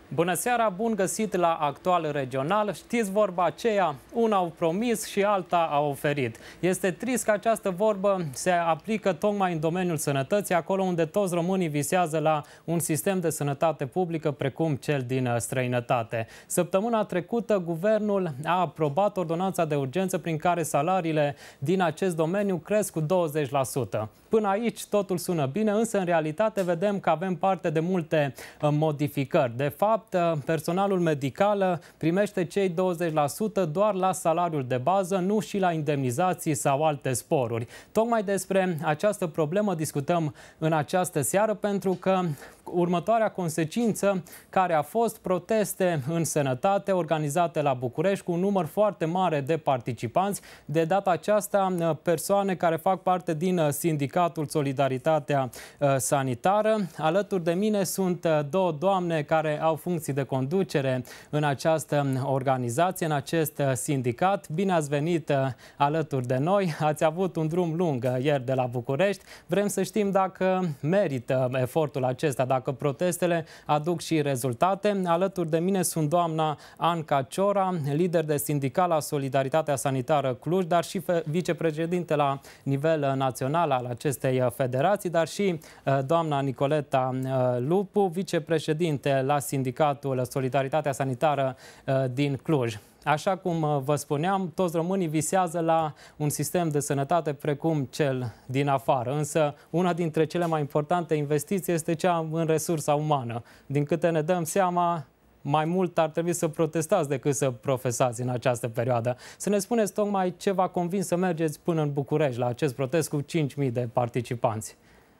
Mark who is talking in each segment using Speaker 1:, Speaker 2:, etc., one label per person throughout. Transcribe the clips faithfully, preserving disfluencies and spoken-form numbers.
Speaker 1: Bună seara, bun găsit la Actual Regional. Știți vorba aceea, una au promis și alta au oferit. Este trist că această vorbă se aplică tocmai în domeniul sănătății, acolo unde toți românii visează la un sistem de sănătate publică precum cel din străinătate. Săptămâna trecută, guvernul a aprobat ordonanța de urgență prin care salariile din acest domeniu cresc cu douăzeci la sută. Până aici totul sună bine, însă în realitate vedem că avem parte de multe modificări. De fapt, personalul medical primește cei douăzeci la sută doar la salariul de bază, nu și la indemnizații sau alte sporuri. Tocmai despre această problemă discutăm în această seară, pentru că următoarea consecință care a fost proteste în sănătate organizate la București cu un număr foarte mare de participanți. De data aceasta, persoane care fac parte din sindicatul Solidaritatea Sanitară. Alături de mine sunt două doamne care au funcții de conducere în această organizație, în acest sindicat. Bine ați venit alături de noi. Ați avut un drum lung ieri de la București. Vrem să știm dacă merită efortul acesta, dacă protestele aduc și rezultate. Alături de mine sunt doamna Anca Ciora, lider de sindical la Solidaritatea Sanitară Cluj, dar și vicepreședinte la nivel național al acestei federații, dar și doamna Nicoleta Lupu, vicepreședinte la sindicatul Solidaritatea Sanitară din Cluj. Așa cum vă spuneam, toți românii visează la un sistem de sănătate precum cel din afară. Însă, una dintre cele mai importante investiții este cea în resursa umană. Din câte ne dăm seama, mai mult ar trebui să protestați decât să profesați în această perioadă. Să ne spuneți tocmai ce v-a convins să mergeți până în București la acest protest cu cinci mii de participanți.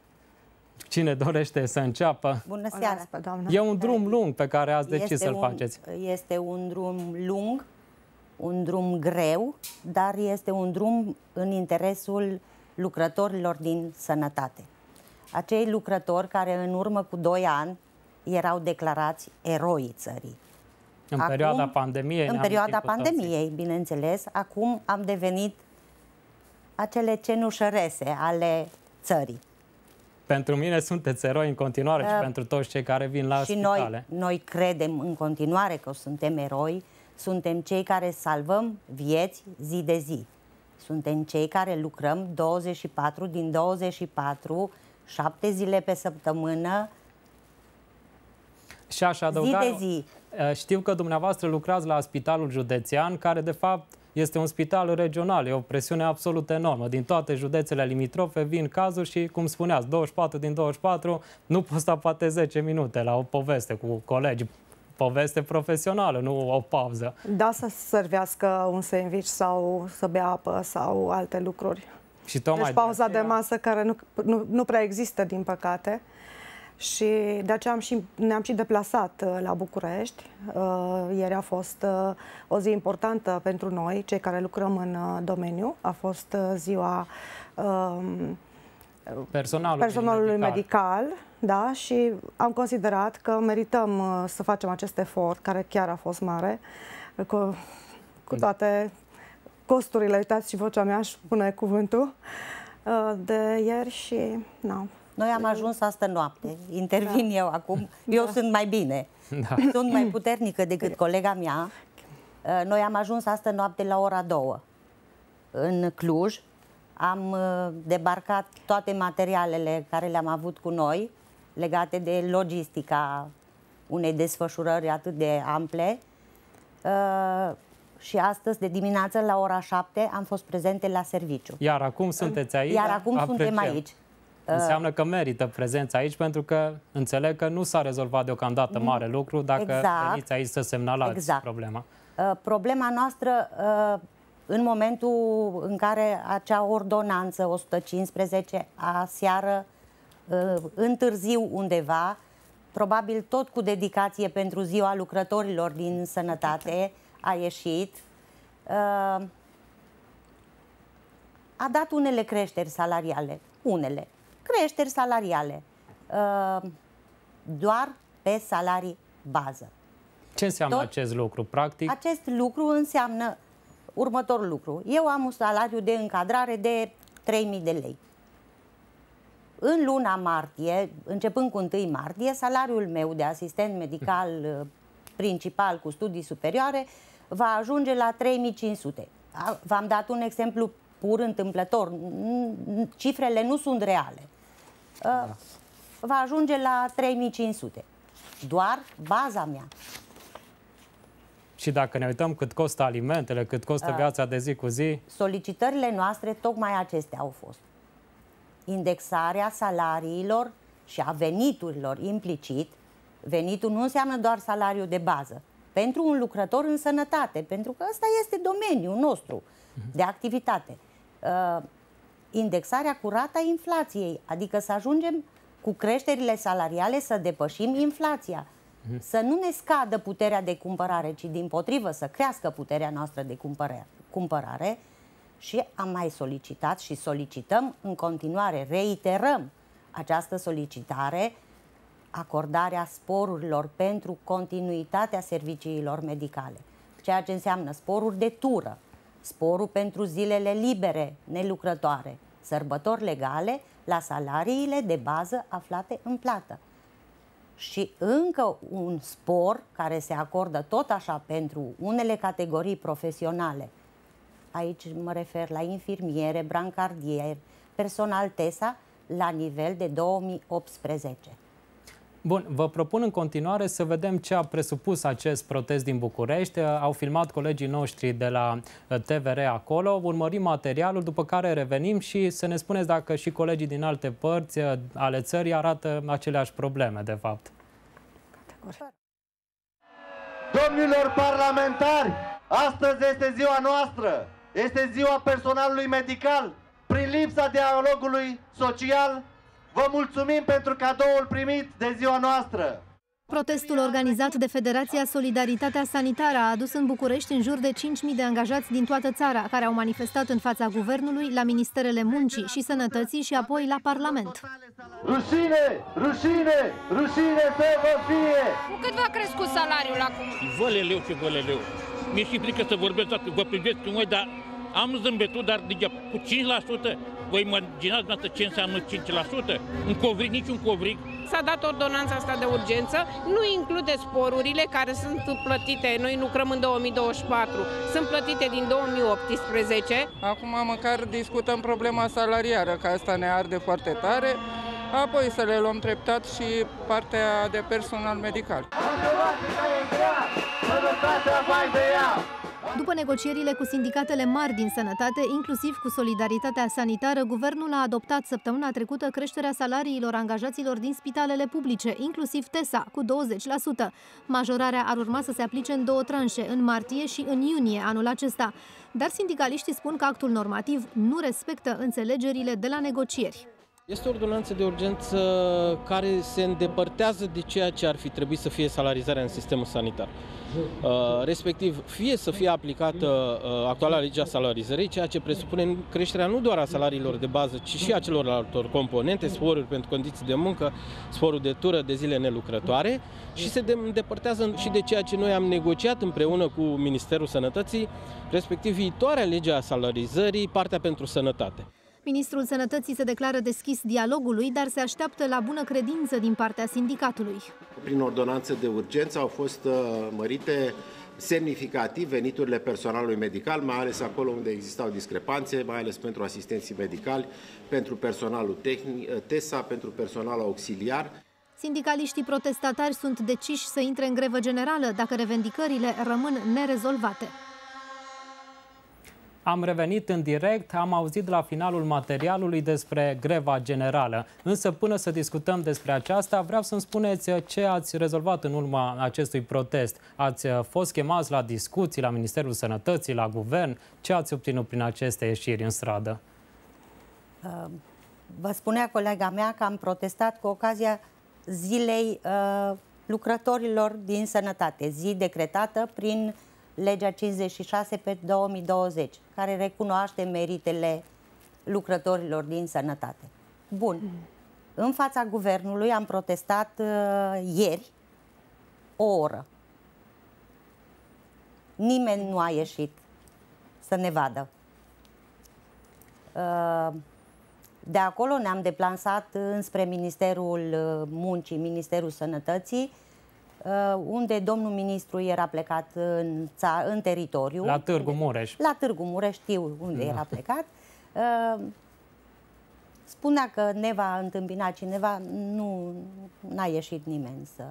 Speaker 1: Cine dorește să înceapă?
Speaker 2: Bună seara, doamnă.
Speaker 1: E un drum lung pe care ați decis să-l faceți.
Speaker 2: Este un drum lung, un drum greu, dar este un drum în interesul lucrătorilor din sănătate. Acei lucrători care în urmă cu doi ani erau declarați eroii țării.
Speaker 1: În acum, perioada pandemiei.
Speaker 2: În perioada pandemiei, bineînțeles. Acum am devenit acele cenușărese ale țării.
Speaker 1: Pentru mine sunteți eroi în continuare uh, și pentru toți cei care vin la
Speaker 2: și
Speaker 1: spitale.
Speaker 2: Noi, noi credem în continuare că suntem eroi. Suntem cei care salvăm vieți zi de zi. Suntem cei care lucrăm douăzeci și patru din douăzeci și patru, șapte zile pe săptămână,
Speaker 1: și aș adăuga,
Speaker 2: zi de zi.
Speaker 1: Știu că dumneavoastră lucrați la Spitalul Județean, care de fapt este un spital regional. E o presiune absolut enormă. Din toate județele limitrofe vin cazuri și, cum spuneați, douăzeci și patru din douăzeci și patru, nu poți sta poate zece minute la o poveste cu colegi. Poveste profesională, nu o pauză.
Speaker 3: Da, să servească un sandwich sau să bea apă sau alte lucruri. Și tocmai deci pauza de, aceea... de masă care nu, nu, nu prea există, din păcate. Și de aceea am și, ne-am și deplasat la București. Uh, ieri a fost uh, o zi importantă pentru noi, cei care lucrăm în uh, domeniu. A fost uh, ziua uh,
Speaker 1: personalului,
Speaker 3: personalului medical. medical, da, și am considerat că merităm uh, să facem acest efort, care chiar a fost mare, cu, cu toate costurile, uitați și vocea mea, și pune cuvântul, uh, de ieri și, nu.
Speaker 2: Noi am ajuns astă noapte, intervin da. eu acum, eu da. sunt mai bine, da. sunt mai puternică decât colega mea. Noi am ajuns astă noapte la ora două în Cluj, am debarcat toate materialele care le-am avut cu noi, legate de logistica unei desfășurări atât de ample. Și astăzi, de dimineață, la ora șapte, am fost prezente la serviciu.
Speaker 1: Iar acum sunteți aici?
Speaker 2: Iar acum Apreciem. suntem aici.
Speaker 1: Înseamnă că merită prezența aici, pentru că înțeleg că nu s-a rezolvat deocamdată mare lucru dacă exact. veniți aici să semnalați exact. problema.
Speaker 2: Problema noastră, în momentul în care acea ordonanță o sută cincisprezece aseară în târziu undeva, probabil tot cu dedicație pentru Ziua Lucrătorilor din Sănătate, a ieșit, a dat unele creșteri salariale, unele. creșteri salariale, doar pe salarii bază.
Speaker 1: Ce înseamnă Tot acest lucru, practic?
Speaker 2: Acest lucru înseamnă următorul lucru. Eu am un salariu de încadrare de trei mii de lei. în luna martie, începând cu întâi martie, salariul meu de asistent medical principal cu studii superioare va ajunge la trei mii cinci sute. V-am dat un exemplu pur întâmplător. Cifrele nu sunt reale. Da. Va ajunge la trei mii cinci sute. Doar baza mea.
Speaker 1: Și dacă ne uităm cât costă alimentele, cât costă viața de zi cu zi...
Speaker 2: Solicitările noastre tocmai acestea au fost. Indexarea salariilor și a veniturilor implicit. Venitul nu înseamnă doar salariul de bază. Pentru un lucrător în sănătate, pentru că ăsta este domeniul nostru de activitate. Uh, indexarea cu rata inflației, adică să ajungem cu creșterile salariale să depășim inflația. Uh-huh. Să nu ne scadă puterea de cumpărare, ci dimpotrivă să crească puterea noastră de cumpărare. cumpărare. Și am mai solicitat și solicităm în continuare, reiterăm această solicitare, acordarea sporurilor pentru continuitatea serviciilor medicale, ceea ce înseamnă sporuri de tură, sporul pentru zilele libere, nelucrătoare, sărbători legale la salariile de bază aflate în plată. Și încă un spor care se acordă tot așa pentru unele categorii profesionale. Aici mă refer la infirmiere, brancardieri, personal T E S A, la nivel de două mii optsprezece.
Speaker 1: Bun, vă propun în continuare să vedem ce a presupus acest protest din București. Au filmat colegii noștri de la T V R acolo, urmărim materialul, după care revenim și să ne spuneți dacă și colegii din alte părți ale țării arată aceleași probleme, de fapt.
Speaker 4: Domnilor parlamentari, astăzi este ziua noastră, este ziua personalului medical. Prin lipsa dialogului social, vă mulțumim pentru cadoul primit de ziua noastră.
Speaker 5: Protestul organizat de Federația Solidaritatea Sanitară a adus în București în jur de cinci mii de angajați din toată țara, care au manifestat în fața Guvernului, la Ministerele Muncii și Sănătății și apoi la Parlament.
Speaker 4: Rușine! Rușine! Rușine să vă fie!
Speaker 6: Cu cât v-a crescut salariul acum?
Speaker 7: Văleleu și văleleu. Mi-e și frică să vorbesc, dacă vă privesc în voi, dar am zâmbetul, dar degeaba, cu cinci la sută. Vă imaginați dumneavoastră ce înseamnă cinci la sută? Un covrig, nici un covrig.
Speaker 6: S-a dat ordonanța asta de urgență, nu include sporurile care sunt plătite, noi lucrăm în două mii douăzeci și patru, sunt plătite din două mii optsprezece.
Speaker 8: Acum măcar discutăm problema salariară, că asta ne arde foarte tare, apoi să le luăm treptat și partea de personal medical.
Speaker 5: După negocierile cu sindicatele mari din sănătate, inclusiv cu Solidaritatea Sanitară, guvernul a adoptat săptămâna trecută creșterea salariilor angajaților din spitalele publice, inclusiv T E S A, cu douăzeci la sută. Majorarea ar urma să se aplice în două tranșe, în martie și în iunie anul acesta. Dar sindicaliștii spun că actul normativ nu respectă înțelegerile de la negocieri.
Speaker 9: Este o ordonanță de urgență care se îndepărtează de ceea ce ar fi trebuit să fie salarizarea în sistemul sanitar. Respectiv, fie să fie aplicată actuala legea salarizării, ceea ce presupune creșterea nu doar a salariilor de bază, ci și a celorlaltor componente, sporuri pentru condiții de muncă, sporul de tură, de zile nelucrătoare, și se îndepărtează și de ceea ce noi am negociat împreună cu Ministerul Sănătății, respectiv viitoarea lege a salarizării, partea pentru sănătate.
Speaker 5: Ministrul Sănătății se declară deschis dialogului, dar se așteaptă la bună credință din partea sindicatului.
Speaker 10: Prin ordonanță de urgență au fost mărite semnificativ veniturile personalului medical, mai ales acolo unde existau discrepanțe, mai ales pentru asistenții medicali, pentru personalul tehnic, T E S A, pentru personalul auxiliar.
Speaker 5: Sindicaliștii protestatari sunt deciși să intre în grevă generală dacă revendicările rămân nerezolvate.
Speaker 1: Am revenit în direct, am auzit la finalul materialului despre greva generală. Însă până să discutăm despre aceasta, vreau să-mi spuneți ce ați rezolvat în urma acestui protest. Ați fost chemați la discuții la Ministerul Sănătății, la Guvern? Ce ați obținut prin aceste ieșiri în stradă?
Speaker 2: Vă spunea colega mea că am protestat cu ocazia zilei uh, lucrătorilor din sănătate, zi decretată prin legea cincizeci și șase pe două mii douăzeci, care recunoaște meritele lucrătorilor din sănătate. Bun. În fața guvernului am protestat uh, ieri o oră. Nimeni nu a ieșit să ne vadă. Uh, De acolo ne-am deplasat înspre Ministerul Muncii, Ministerul Sănătății, unde domnul ministru era plecat în, în teritoriu.
Speaker 1: La Târgu Mureș.
Speaker 2: La Târgu Mureș, știu unde da. era plecat. Spunea că ne va întâmpina cineva, nu n-a ieșit nimeni să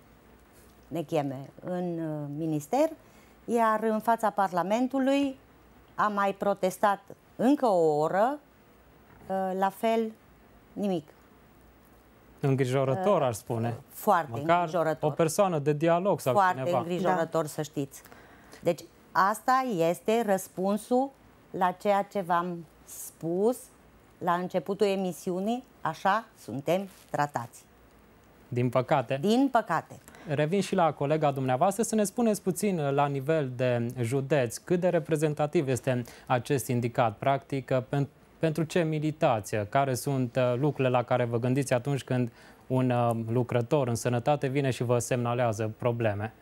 Speaker 2: ne cheme în minister, iar în fața Parlamentului am mai protestat încă o oră, la fel nimic.
Speaker 1: Îngrijorător, aș spune.
Speaker 2: Foarte
Speaker 1: Măcar
Speaker 2: îngrijorător.
Speaker 1: O persoană de dialog sau
Speaker 2: Foarte
Speaker 1: cineva.
Speaker 2: îngrijorător, da. Să știți. Deci asta este răspunsul la ceea ce v-am spus la începutul emisiunii, așa suntem tratați.
Speaker 1: Din păcate.
Speaker 2: Din păcate.
Speaker 1: Revin și la colega dumneavoastră să ne spuneți puțin la nivel de județ cât de reprezentativ este acest sindicat. Practic, pentru Pentru ce militați? Care sunt lucrurile la care vă gândiți atunci când un lucrător în sănătate vine și vă semnalează probleme?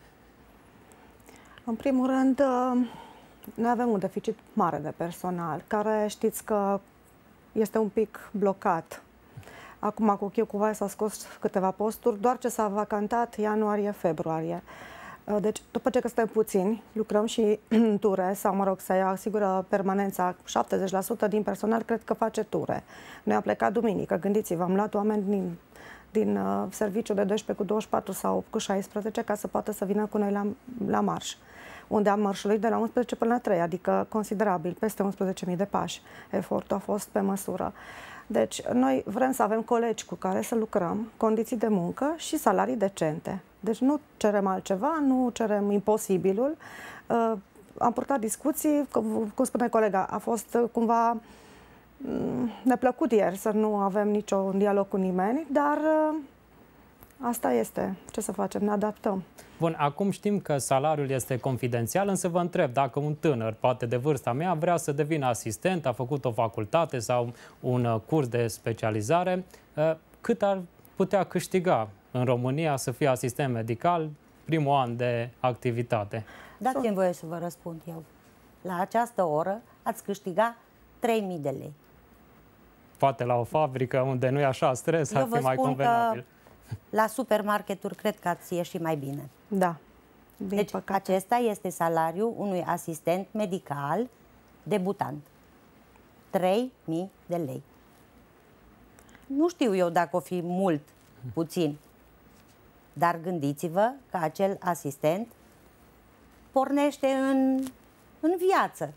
Speaker 3: În primul rând, noi avem un deficit mare de personal, care știți că este un pic blocat. Acum, cu chiu cu vai, s-au scos câteva posturi, doar ce s-a vacantat ianuarie-februarie. Deci, după ce că suntem puțini, lucrăm și în ture, sau, mă rog, să asigură permanența șaptezeci la sută din personal, cred că face ture. Noi am plecat duminică, gândiți-vă, am luat oameni din, din uh, serviciu de doisprezece cu douăzeci și patru sau cu șaisprezece ca să poată să vină cu noi la, la marș, unde am mărșulit de la unsprezece până la trei, adică considerabil, peste unsprezece mii de pași. Efortul a fost pe măsură. Deci, noi vrem să avem colegi cu care să lucrăm, condiții de muncă și salarii decente. Deci nu cerem altceva, nu cerem imposibilul. Uh, am purtat discuții, cum spune colega, a fost cumva um, neplăcut ieri să nu avem niciun dialog cu nimeni, dar uh, asta este. Ce să facem? Ne adaptăm.
Speaker 1: Bun, acum știm că salariul este confidențial, însă vă întreb dacă un tânăr, poate de vârsta mea, vrea să devină asistent, a făcut o facultate sau un curs de specializare, cât ar putea câștiga în România să fie asistent medical, primul an de activitate?
Speaker 2: Dați-mi voie să vă răspund eu. La această oră ați câștiga trei mii de lei.
Speaker 1: Poate la o fabrică unde nu e așa stres,
Speaker 2: eu
Speaker 1: ar fi mai convenabil.
Speaker 2: La supermarketuri cred că ați ieși mai bine.
Speaker 3: Da.
Speaker 2: Deci păcate. Acesta este salariul unui asistent medical debutant. trei mii de lei. Nu știu eu dacă o fi mult, puțin, dar gândiți-vă că acel asistent pornește în, în viață.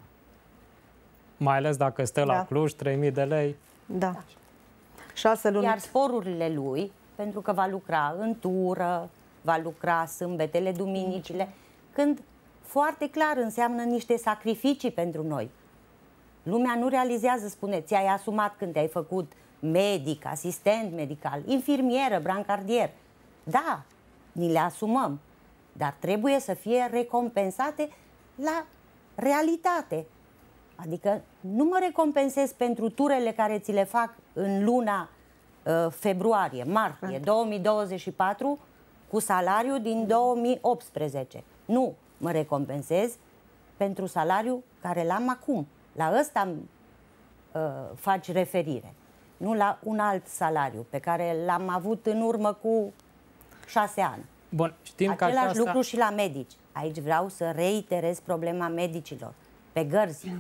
Speaker 1: Mai ales dacă stă da. la Cluj, trei mii de lei.
Speaker 3: Da. da. Șase luni.
Speaker 2: Iar sporurile lui, pentru că va lucra în tură, va lucra sâmbetele, duminicile, când foarte clar înseamnă niște sacrificii pentru noi. Lumea nu realizează, spune, ți-ai asumat când te-ai făcut medic, asistent medical, infirmieră, brancardier. Da, ni le asumăm, dar trebuie să fie recompensate la realitate. Adică nu mă recompensez pentru turele care ți le fac în luna uh, februarie, martie două mii douăzeci și patru cu salariu din două mii optsprezece. Nu, mă recompensez pentru salariul care l-am acum. La ăsta uh, faci referire, nu la un alt salariu pe care l-am avut în urmă cu șase ani.
Speaker 1: Bun, știm
Speaker 2: Același
Speaker 1: că aceasta...
Speaker 2: lucru și la medici. Aici vreau să reiterez problema medicilor. Pe gărzi.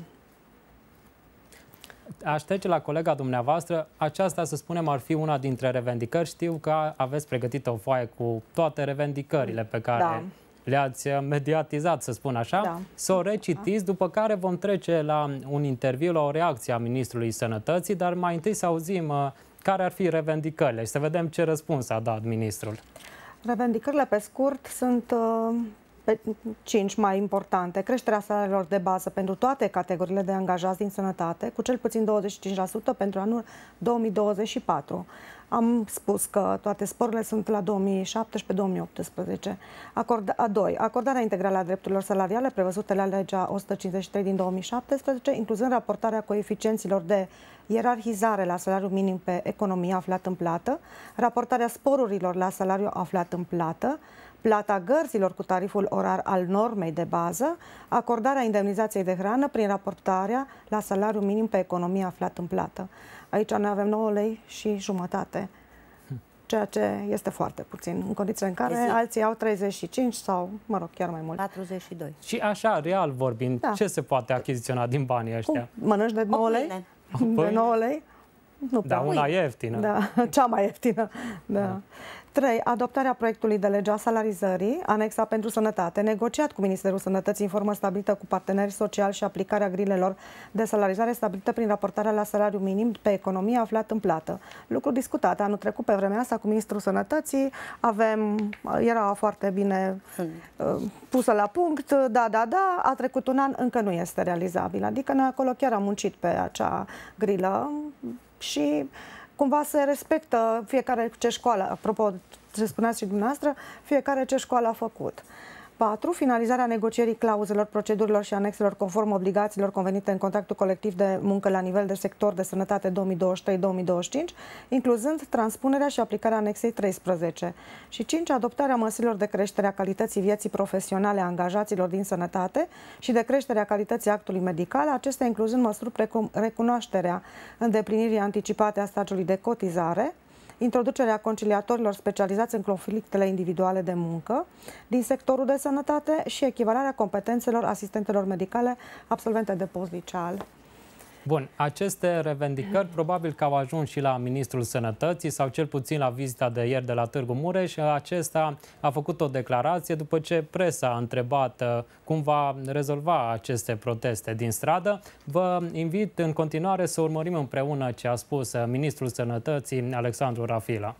Speaker 1: Aș trece la colega dumneavoastră. Aceasta, să spunem, ar fi una dintre revendicări. Știu că aveți pregătită o foaie cu toate revendicările pe care da. le-ați mediatizat, să spun așa. Da. Să o recitiți, după care vom trece la un interviu, la o reacție a Ministrului Sănătății, dar mai întâi să auzim care ar fi revendicările și să vedem ce răspuns a dat ministrul.
Speaker 3: Revendicările, pe scurt, sunt uh, pe cinci mai importante. Creșterea salariilor de bază pentru toate categoriile de angajați din sănătate, cu cel puțin douăzeci și cinci la sută pentru anul două mii douăzeci și patru. Am spus că toate sporurile sunt la două mii șaptesprezece două mii optsprezece. Acorda, a doi, acordarea integrală a drepturilor salariale prevăzute la legea o sută cincizeci și trei din două mii șaptesprezece, incluzând raportarea coeficienților de ierarhizare la salariul minim pe economie aflat în plată, raportarea sporurilor la salariu aflat în plată, plata gărzilor cu tariful orar al normei de bază, acordarea indemnizației de hrană prin raportarea la salariul minim pe economie aflat în plată. Aici noi avem nouă lei și jumătate, ceea ce este foarte puțin, în condițiile în care exact. alții au treizeci și cinci sau, mă rog, chiar mai mult.
Speaker 2: patruzeci și doi.
Speaker 1: Și așa, real vorbind, da. ce se poate achiziționa din banii ăștia?
Speaker 3: Cum? Mănânci de nouă lei? De nouă lei? Nu
Speaker 1: da, una ieftină.
Speaker 3: Da, cea mai ieftină. Da. Da. trei. Adoptarea proiectului de lege a salarizării, anexa pentru sănătate, negociat cu Ministerul Sănătății în formă stabilită cu partenerii sociali și aplicarea grilelor de salarizare stabilită prin raportarea la salariu minim pe economie aflat în plată. Lucru discutat anul trecut pe vremea asta cu Ministrul Sănătății. Avem, era foarte bine uh, pusă la punct, da, da, da, a trecut un an, încă nu este realizabil. Adică noi acolo chiar am muncit pe acea grilă și cumva se respectă fiecare ce școală, apropo, ce spuneați și dumneavoastră, fiecare ce școală a făcut. patru. Finalizarea negocierii clauzelor, procedurilor și anexelor conform obligațiilor convenite în contractul colectiv de muncă la nivel de sector de sănătate două mii douăzeci și trei două mii douăzeci și cinci, incluzând transpunerea și aplicarea anexei treisprezece. Și cinci. Adoptarea măsurilor de creștere a calității vieții profesionale a angajaților din sănătate și de creșterea calității actului medical, acestea incluzând măsuri precum recunoașterea îndeplinirii anticipate a stagiului de cotizare, introducerea conciliatorilor specializați în conflictele individuale de muncă din sectorul de sănătate și echivalarea competențelor asistentelor medicale absolvente de post liceal.
Speaker 1: Bun, aceste revendicări probabil că au ajuns și la Ministrul Sănătății sau cel puțin la vizita de ieri de la Târgu Mureș. Acesta a făcut o declarație după ce presa a întrebat cum va rezolva aceste proteste din stradă. Vă invit în continuare să urmărim împreună ce a spus Ministrul Sănătății, Alexandru Rafila.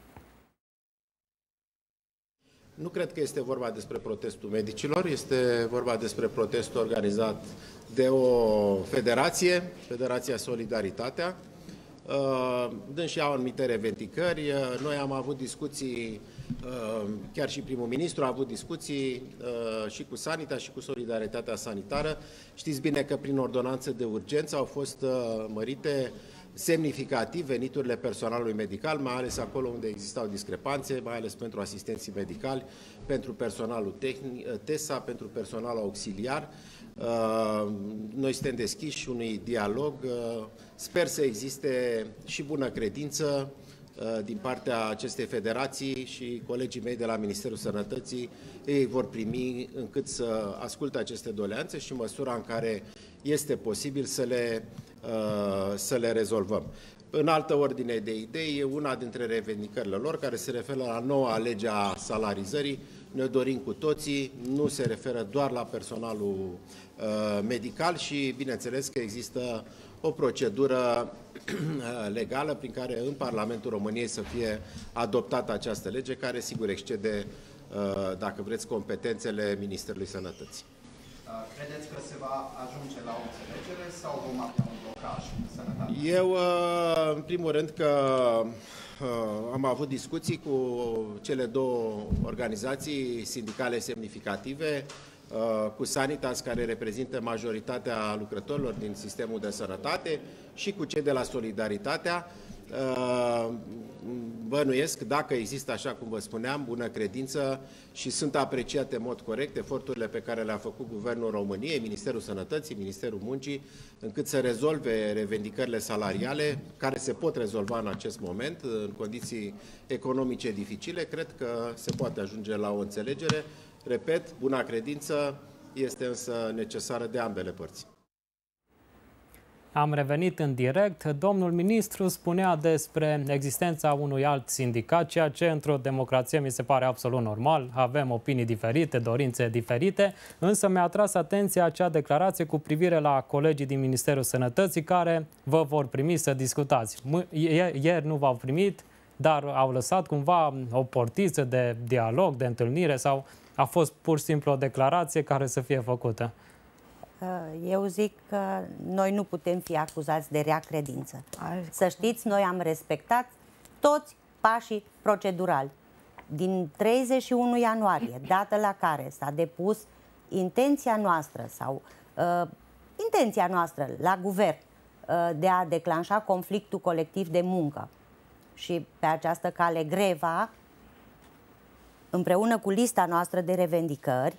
Speaker 10: Nu cred că este vorba despre protestul medicilor, este vorba despre protestul organizat de o federație, Federația Solidaritatea, dând și au anumite revendicări. Noi am avut discuții, chiar și primul ministru a avut discuții și cu Sanita și cu Solidaritatea Sanitară. Știți bine că prin ordonanță de urgență au fost mărite semnificativ veniturile personalului medical, mai ales acolo unde existau discrepanțe, mai ales pentru asistenții medicali, pentru personalul tehnic, TESA, pentru personalul auxiliar. Noi suntem deschiși unui dialog. Sper să existe și bună credință din partea acestei federații și colegii mei de la Ministerul Sănătății ei vor primi încât să asculte aceste doleanțe și în măsura în care este posibil să le, să le rezolvăm. În altă ordine de idei, una dintre revendicările lor, care se referă la noua lege a salarizării, ne dorim cu toții, nu se referă doar la personalul uh, medical și, bineînțeles, că există o procedură legală prin care în Parlamentul României să fie adoptată această lege, care, sigur, excede, uh, dacă vreți, competențele Ministerului Sănătății.
Speaker 11: Credeți că se va ajunge la o înțelegere sau vom avea un blocaj în sănătate?
Speaker 10: Eu, în primul rând, că am avut discuții cu cele două organizații sindicale semnificative, cu Sanitas, care reprezintă majoritatea lucrătorilor din sistemul de sănătate, și cu cei de la Solidaritatea. Bănuiesc, dacă există, așa cum vă spuneam, bună credință și sunt apreciate în mod corect eforturile pe care le-a făcut Guvernul României, Ministerul Sănătății, Ministerul Muncii, încât să rezolve revendicările salariale, care se pot rezolva în acest moment, în condiții economice dificile. Cred că se poate ajunge la o înțelegere. Repet, buna credință este însă necesară de ambele părți.
Speaker 1: Am revenit în direct. Domnul ministru spunea despre existența unui alt sindicat, ceea ce într-o democrație mi se pare absolut normal. Avem opinii diferite, dorințe diferite, însă mi-a atras atenția acea declarație cu privire la colegii din Ministerul Sănătății care vă vor primi să discutați. Ieri nu v-au primit, dar au lăsat cumva o portiță de dialog, de întâlnire, sau a fost pur și simplu o declarație care să fie făcută?
Speaker 2: Eu zic că noi nu putem fi acuzați de rea credință. Să știți, noi am respectat toți pașii procedurali. Din treizeci și unu ianuarie, dată la care s-a depus intenția noastră sau uh, intenția noastră la guvern uh, de a declanșa conflictul colectiv de muncă și pe această cale greva, împreună cu lista noastră de revendicări,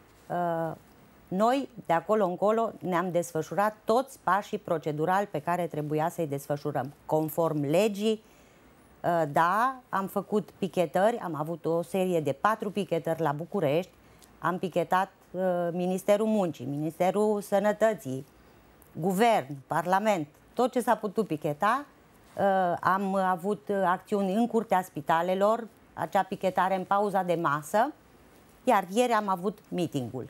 Speaker 2: noi, de acolo încolo, ne-am desfășurat toți pașii procedurali pe care trebuia să-i desfășurăm. Conform legii, da, am făcut pichetări, am avut o serie de patru pichetări la București, am pichetat Ministerul Muncii, Ministerul Sănătății, Guvern, Parlament, tot ce s-a putut picheta. Am avut acțiuni în curtea spitalelor, acea pichetare în pauza de masă, iar ieri am avut meeting-ul.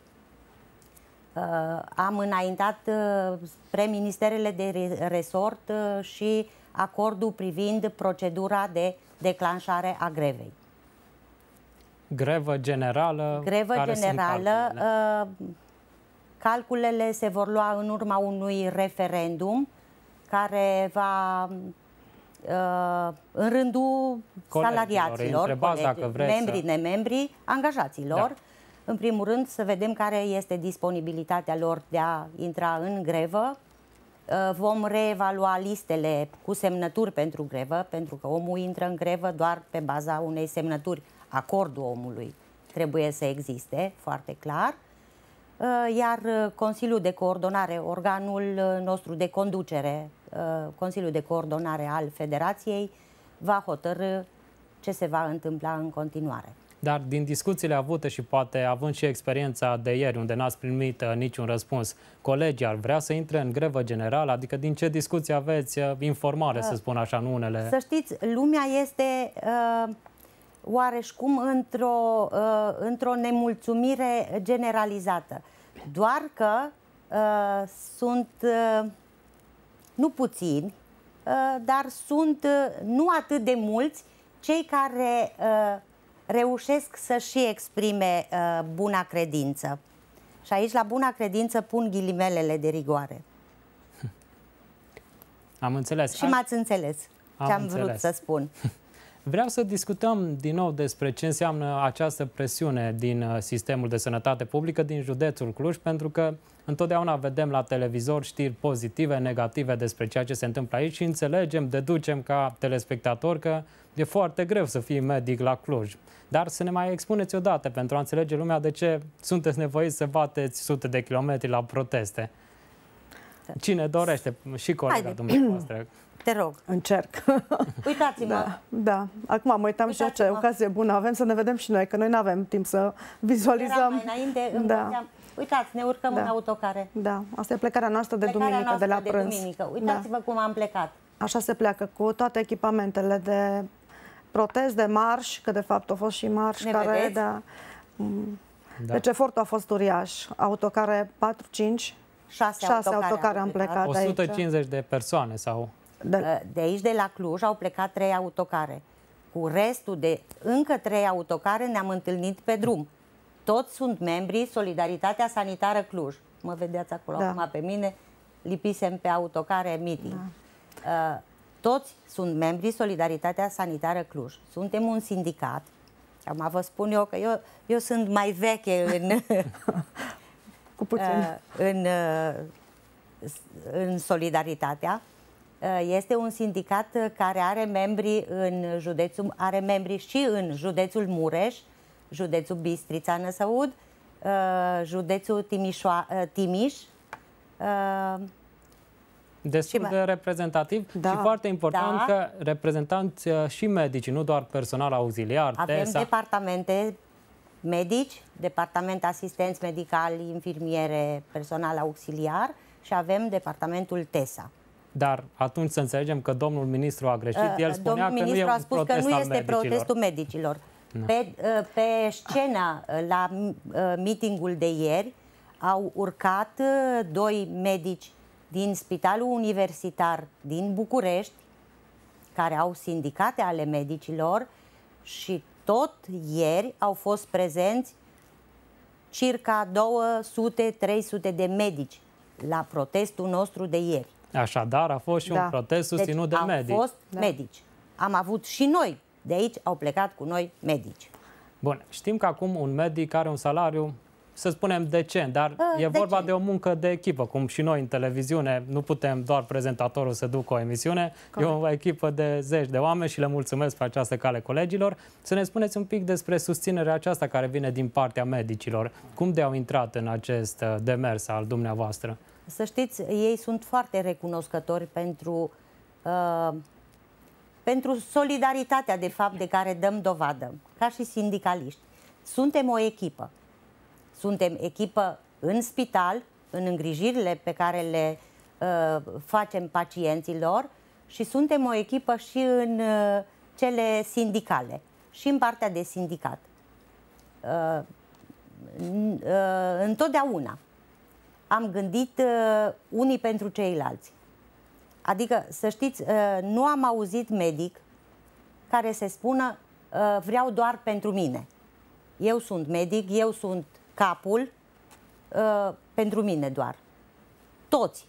Speaker 2: Am înaintat spre ministerele de resort și acordul privind procedura de declanșare a grevei.
Speaker 1: Grevă generală?
Speaker 2: Grevă
Speaker 1: care
Speaker 2: generală. Calculele? calculele se vor lua în urma unui referendum care va în rândul salariaților, colegi, membrii, să... nemembrii, angajaților. Da. În primul rând, să vedem care este disponibilitatea lor de a intra în grevă. Vom reevalua listele cu semnături pentru grevă, pentru că omul intră în grevă doar pe baza unei semnături. Acordul omului trebuie să existe, foarte clar. Iar Consiliul de Coordonare, organul nostru de conducere, Consiliul de Coordonare al Federației, va hotărî ce se va întâmpla în continuare.
Speaker 1: Dar din discuțiile avute și poate având și experiența de ieri, unde n-ați primit uh, niciun răspuns, colegii ar vrea să intre în grevă generală? Adică din ce discuții aveți uh, informare, uh, să spun așa, nu unele?
Speaker 2: Să știți, lumea este uh, oareșcum într-o uh, într-o nemulțumire generalizată. Doar că uh, sunt uh, nu puțini, uh, dar sunt uh, nu atât de mulți cei care uh, reușesc să și exprime uh, buna credință. Și aici la buna credință pun ghilimelele de rigoare.
Speaker 1: Am înțeles.
Speaker 2: Și m-ați înțeles ce am
Speaker 1: înțeles.
Speaker 2: vrut să spun.
Speaker 1: Vreau să discutăm din nou despre ce înseamnă această presiune din sistemul de sănătate publică din județul Cluj, pentru că întotdeauna vedem la televizor știri pozitive, negative despre ceea ce se întâmplă aici și înțelegem, deducem ca telespectator că e foarte greu să fii medic la Cluj. Dar să ne mai expuneți odată pentru a înțelege lumea de ce sunteți nevoiți să bateți sute de kilometri la proteste. Cine dorește? Și colega Haide. dumneavoastră.
Speaker 2: Te rog.
Speaker 3: Încerc.
Speaker 2: Uitați-mă.
Speaker 3: Da, da. Acum mă uitam și ce ocazie bună avem să ne vedem și noi, că noi nu avem timp să vizualizăm.
Speaker 2: Mai înainte, da. Uitați, ne urcăm da. în autocare.
Speaker 3: Da, asta e plecarea noastră de plecarea duminică,
Speaker 2: noastră
Speaker 3: de la
Speaker 2: de
Speaker 3: prânz.
Speaker 2: Duminică. Uitați-vă da. cum am plecat.
Speaker 3: Așa se pleacă, cu toate echipamentele de protest, de marș, că de fapt au fost și marș
Speaker 2: ne
Speaker 3: care... Da, da. Deci efortul a fost uriaș. Autocare patru, cinci,
Speaker 2: șase
Speaker 3: autocare,
Speaker 2: autocare
Speaker 3: am plecat
Speaker 1: o sută cincizeci
Speaker 3: de,
Speaker 1: de persoane sau...
Speaker 2: De... de aici, de la Cluj, au plecat trei autocare. Cu restul de încă trei autocare ne-am întâlnit pe drum. Toți sunt membrii Solidaritatea Sanitară Cluj. Mă vedeați acolo da. acum pe mine, lipisem pe autocare meeting. Da. Uh, toți sunt membrii Solidaritatea Sanitară Cluj. Suntem un sindicat. Acum vă spun eu că eu, eu sunt mai veche în,
Speaker 3: Cu puțin.
Speaker 2: uh, în, uh, în Solidaritatea. Este un sindicat care are membri în județul, are membri și în județul Mureș, județul Bistrița, Năsăud, județul Timișoa, Timiș.
Speaker 1: Destul de reprezentativ da. și foarte important da. că reprezentanți și medici, nu doar personal auxiliar.
Speaker 2: Avem
Speaker 1: TESA.
Speaker 2: departamente medici, departament asistenți medicali, infirmiere, personal auxiliar și avem departamentul TESA.
Speaker 1: Dar atunci să înțelegem că domnul ministru a greșit. El spunea
Speaker 2: domnul
Speaker 1: că
Speaker 2: ministru
Speaker 1: nu e
Speaker 2: a spus că nu este
Speaker 1: medicilor.
Speaker 2: protestul medicilor. No. Pe, pe scenă, la meetingul de ieri, au urcat doi medici din Spitalul Universitar din București, care au sindicate ale medicilor, și tot ieri au fost prezenți circa două sute trei sute de medici la protestul nostru de ieri.
Speaker 1: Așadar, a fost și da. un protest susținut
Speaker 2: deci
Speaker 1: de medici.
Speaker 2: Au fost
Speaker 1: da.
Speaker 2: medici. Am avut și noi. De aici au plecat cu noi medici.
Speaker 1: Bun. Știm că acum un medic are un salariu să spunem, decent, dar
Speaker 2: uh,
Speaker 1: e
Speaker 2: decent.
Speaker 1: vorba de o muncă de echipă, cum și noi în televiziune, nu putem doar prezentatorul să ducă o emisiune, Corect. E o echipă de zeci de oameni și le mulțumesc pe această cale colegilor. Să ne spuneți un pic despre susținerea aceasta care vine din partea medicilor. Cum de au intrat în acest demers al dumneavoastră?
Speaker 2: Să știți, ei sunt foarte recunoscători pentru, uh, pentru solidaritatea, de fapt, de care dăm dovadă, ca și sindicaliști. Suntem o echipă. Suntem echipă în spital, în îngrijirile pe care le uh, facem pacienților și suntem o echipă și în uh, cele sindicale, și în partea de sindicat. Uh, uh, întotdeauna am gândit uh, unii pentru ceilalți. Adică, să știți, uh, nu am auzit medic care să spună uh, vreau doar pentru mine. Eu sunt medic, eu sunt capul, uh, pentru mine doar. Toți,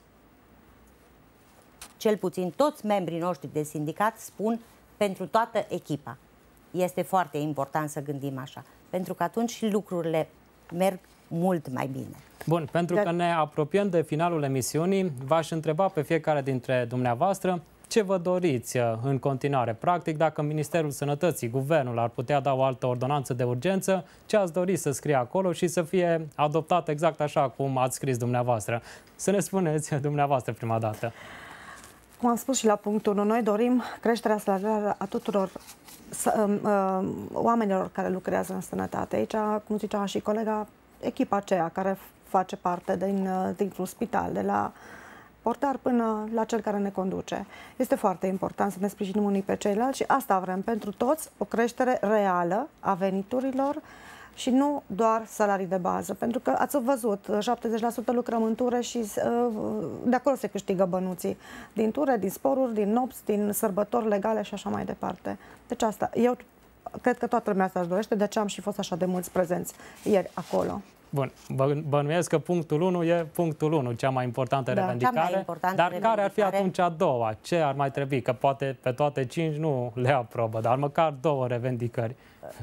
Speaker 2: cel puțin toți membrii noștri de sindicat spun pentru toată echipa. Este foarte important să gândim așa, pentru că atunci și lucrurile merg mult mai bine.
Speaker 1: Bun, pentru Dar... că ne apropiem de finalul emisiunii, v-aș întreba pe fiecare dintre dumneavoastră ce vă doriți în continuare. Practic, dacă Ministerul Sănătății, Guvernul ar putea da o altă ordonanță de urgență, ce ați dori să scrie acolo și să fie adoptată exact așa cum ați scris dumneavoastră? Să ne spuneți dumneavoastră prima dată.
Speaker 3: Cum am spus și la punctul unu, noi dorim creșterea salarială a tuturor uh, oamenilor care lucrează în sănătate. Aici, cum zicea și colega, echipa aceea care face parte din, dintr-un spital, de la portar până la cel care ne conduce. Este foarte important să ne sprijinim unii pe ceilalți și asta vrem pentru toți, o creștere reală a veniturilor și nu doar salarii de bază. Pentru că ați văzut, șaptezeci la sută lucrăm în ture și de acolo se câștigă bănuții. Din ture, din sporuri, din nopți, din sărbători legale și așa mai departe. Deci asta, eu cred că toată lumea asta își dorește, de aceea am și fost așa de mulți prezenți ieri acolo.
Speaker 1: Bun, bănuiesc că punctul unu e punctul unu, cea mai importantă da, revendicare, mai importantă dar revendicare. Care ar fi atunci a doua? Ce ar mai trebui? Că poate pe toate cinci nu le aprobă, dar măcar două revendicări.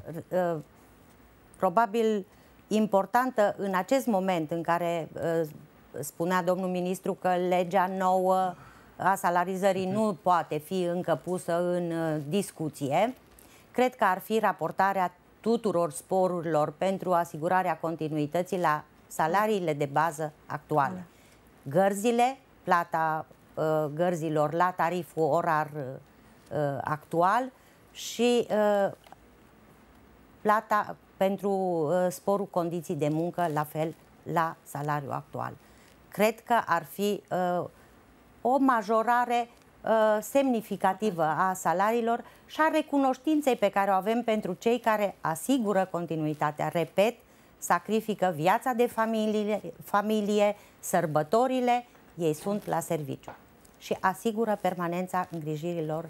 Speaker 2: Probabil importantă în acest moment în care spunea domnul ministru că legea nouă a salarizării nu poate fi încă pusă în discuție, cred că ar fi raportarea tuturor sporurilor pentru asigurarea continuității la salariile de bază actuale. Gărzile, plata uh, gărzilor la tariful orar uh, actual și uh, plata pentru uh, sporul condiții de muncă, la fel, la salariul actual. Cred că ar fi uh, o majorare uh, semnificativă a salariilor și a recunoștinței pe care o avem pentru cei care asigură continuitatea. Repet, sacrifică viața de familie, familie, sărbătorile, ei sunt la serviciu și asigură permanența îngrijirilor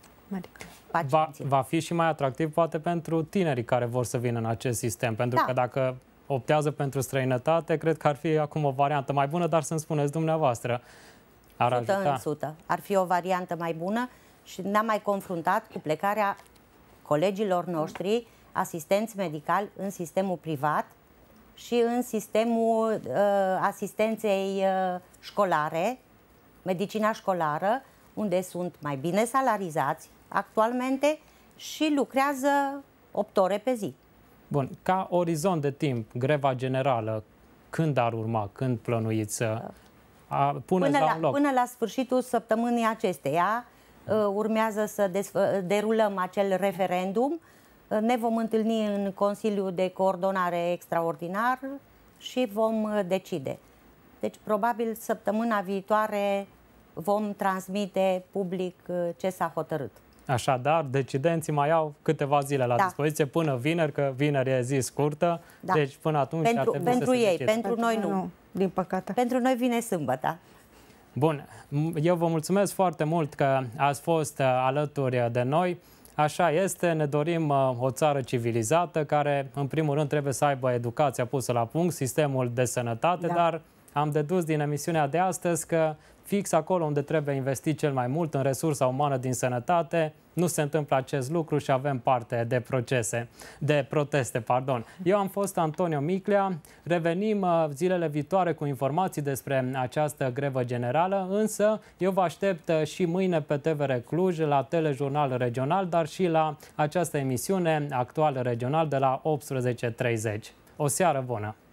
Speaker 1: va, va fi și mai atractiv poate pentru tinerii care vor să vină în acest sistem, pentru da. că dacă optează pentru străinătate, cred că ar fi acum o variantă mai bună, dar să-mi spuneți dumneavoastră, ar ajuta?
Speaker 2: sută în sută. Ar fi o variantă mai bună și ne-am mai confruntat cu plecarea colegilor noștri, asistenți medicali, în sistemul privat și în sistemul uh, asistenței uh, școlare, medicina școlară, unde sunt mai bine salarizați actualmente și lucrează opt ore pe zi.
Speaker 1: Bun, ca orizont de timp, greva generală, când ar urma, când plănuiți să a, puneți
Speaker 2: până
Speaker 1: la,
Speaker 2: la
Speaker 1: un loc?
Speaker 2: Până la sfârșitul săptămânii acesteia uh, urmează să derulăm acel referendum. Uh, ne vom întâlni în Consiliul de Coordonare Extraordinar și vom uh, decide. Deci, probabil, săptămâna viitoare vom transmite public uh, ce s-a hotărât.
Speaker 1: Așadar, decidenții mai au câteva zile la da. dispoziție, până vineri, că vineri e zi scurtă, da. deci până atunci
Speaker 2: pentru,
Speaker 1: ar trebui
Speaker 2: pentru
Speaker 1: să
Speaker 2: ei,
Speaker 1: se
Speaker 2: pentru noi nu.
Speaker 3: nu, din păcate.
Speaker 2: Pentru noi vine sâmbătă.
Speaker 1: Bun, eu vă mulțumesc foarte mult că ați fost alături de noi. Așa este, ne dorim o țară civilizată, care în primul rând trebuie să aibă educația pusă la punct, sistemul de sănătate, da. dar am dedus din emisiunea de astăzi că fix acolo unde trebuie investit cel mai mult, în resursa umană din sănătate, nu se întâmplă acest lucru și avem parte de procese, de proteste, pardon. Eu am fost Antonio Miclea, revenim zilele viitoare cu informații despre această grevă generală, însă eu vă aștept și mâine pe T V R Cluj, la Telejurnal Regional, dar și la această emisiune Actual Regional de la optsprezece și treizeci. O seară bună!